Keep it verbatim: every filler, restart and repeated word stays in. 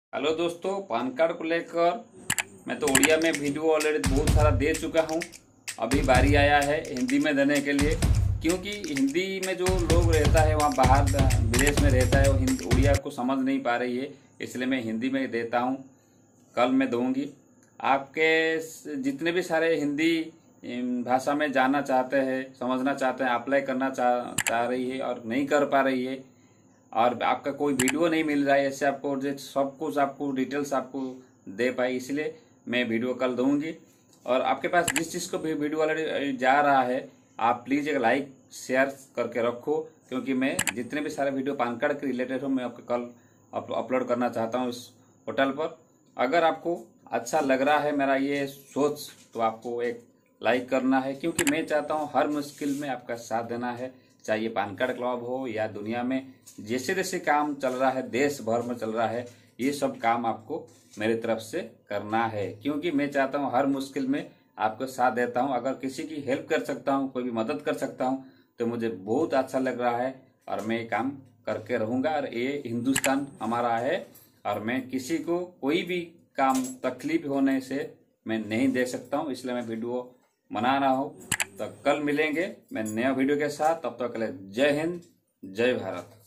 Hello दोस्तों, PAN card को लेकर मैं तो उड़िया में वीडियो ऑलरेडी बहुत सारा दे चुका हूं। अभी बारी आया है हिंदी में देने के लिए, क्योंकि हिंदी में जो लोग रहता है वहाँ बाहर विदेश में रहता है वो हिंदी उड़िया को समझ नहीं पा रही है, इसलिए मैं हिंदी में देता हूं। कल मैं दूंगी। आपके जितने भी सारे हिंदी भाषा में जानना चाहते हैं, समझना चाहते हैं, अप्लाई करना चाह चाह रही है और नहीं कर पा रही है, और आपका कोई वीडियो नहीं मिल रहा है, ऐसे आपको सब कुछ आपको डिटेल्स आपको दे पाई, इसलिए मैं वीडियो कल दूंगी। और आपके पास जिस चीज़ को भी वीडियो ऑलरेडी जा रहा है, आप प्लीज़ एक लाइक शेयर करके रखो, क्योंकि मैं जितने भी सारे वीडियो पान कार्ड के रिलेटेड हो मैं आपको कल अपलोड करना चाहता हूँ इस पोर्टल पर। अगर आपको अच्छा लग रहा है मेरा ये सोच, तो आपको एक लाइक करना है, क्योंकि मैं चाहता हूँ हर मुश्किल में आपका साथ देना है, चाहे ये पान कार्ड क्लब हो या दुनिया में जैसे जैसे काम चल रहा है, देश भर में चल रहा है, ये सब काम आपको मेरी तरफ से करना है, क्योंकि मैं चाहता हूँ हर मुश्किल में आपको साथ देता हूँ। अगर किसी की हेल्प कर सकता हूँ, कोई भी मदद कर सकता हूँ, तो मुझे बहुत अच्छा लग रहा है और मैं ये काम करके रहूँगा। और ये हिंदुस्तान हमारा है और मैं किसी को कोई भी काम तकलीफ होने से मैं नहीं दे सकता हूँ, इसलिए मैं वीडियो बना रहा हूँ। तो कल मिलेंगे मैं नया वीडियो के साथ, तब तक के लिए जय हिंद, जय भारत।